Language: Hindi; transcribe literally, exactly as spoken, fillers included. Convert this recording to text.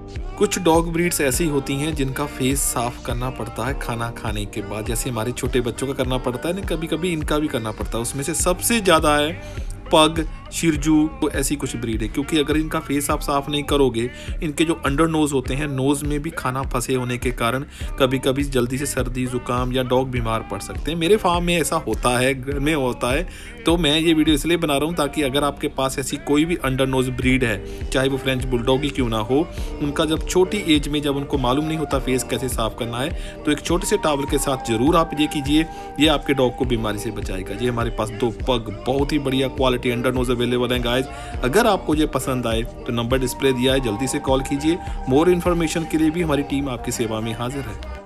कुछ डॉग ब्रीड्स ऐसी होती हैं जिनका फेस साफ करना पड़ता है खाना खाने के बाद, जैसे हमारे छोटे बच्चों का करना पड़ता है ना, कभी कभी इनका भी करना पड़ता है। उसमें से सबसे ज़्यादा है पग, शिरजू, तो ऐसी कुछ ब्रीड है, क्योंकि अगर इनका फेस आप साफ़ नहीं करोगे, इनके जो अंडर नोज़ होते हैं, नोज़ में भी खाना फंसे होने के कारण कभी कभी जल्दी से सर्दी ज़ुकाम या डॉग बीमार पड़ सकते हैं। मेरे फार्म में ऐसा होता है, घर में होता है, तो मैं ये वीडियो इसलिए बना रहा हूँ ताकि अगर आपके पास ऐसी कोई भी अंडर नोज़ ब्रीड है, चाहे वो फ्रेंच बुलडॉग ही क्यों ना हो, उनका जब छोटी एज में जब उनको मालूम नहीं होता फेस कैसे साफ़ करना है, तो एक छोटे से टॉवल के साथ ज़रूर आप ये कीजिए। ये आपके डॉग को बीमारी से बचाएगा। ये हमारे पास दो पग बहुत ही बढ़िया क्वालिटी अंडर नोज़ अवेलेबल हैं गाइस। अगर आपको ये पसंद आए तो नंबर डिस्प्ले दिया है, जल्दी से कॉल कीजिए। मोर इन्फॉर्मेशन के लिए भी हमारी टीम आपकी सेवा में हाजिर है।